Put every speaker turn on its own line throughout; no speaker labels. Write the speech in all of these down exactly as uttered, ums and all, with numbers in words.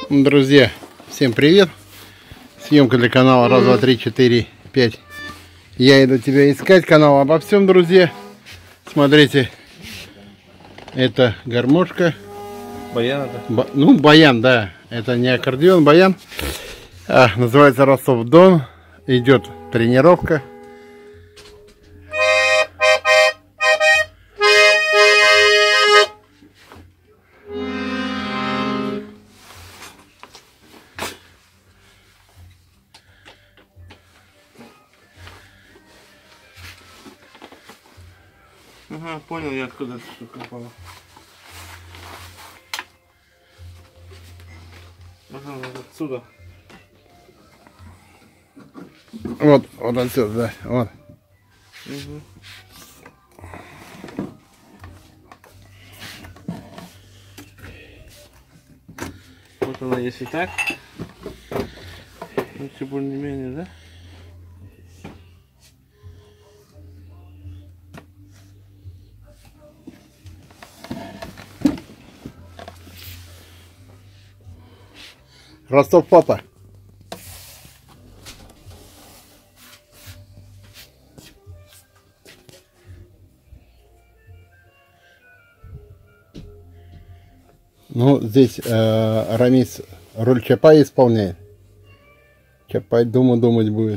Друзья, всем привет! Съемка для канала раз, два, три, четыре, пять. Я иду тебя искать. Канал обо всем, друзья. Смотрите, это гармошка.
Баян это?
Ба ну, баян, да. Это не аккордеон, баян. А, называется Ростов-Дон. Идет тренировка.
Ага, понял я, откуда эта штука попала. Ага, вот отсюда.
Вот, вот отсюда, да. Вот.
Угу. Вот она, если так. Ну, все более-менее, да?
Ростов, папа. Ну, здесь э, Рамис роль Чапая исполняет. Чапай дома думать будет.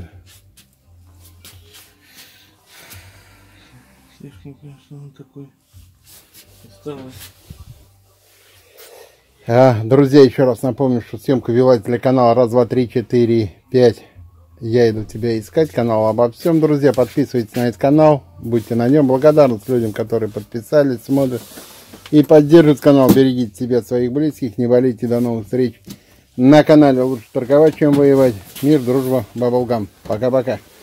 Слишком, конечно, он такой осталось.
А, друзья, еще раз напомню, что съемка велась для канала раз, два, три, четыре, пять. Я иду тебя искать. Канал обо всем, друзья. Подписывайтесь на этот канал. Будьте на нем. Благодарность людям, которые подписались, смотрят и поддерживают канал. Берегите себя, своих близких. Не болейте. До новых встреч на канале. Лучше торговать, чем воевать. Мир, дружба, баблгам. Пока-пока.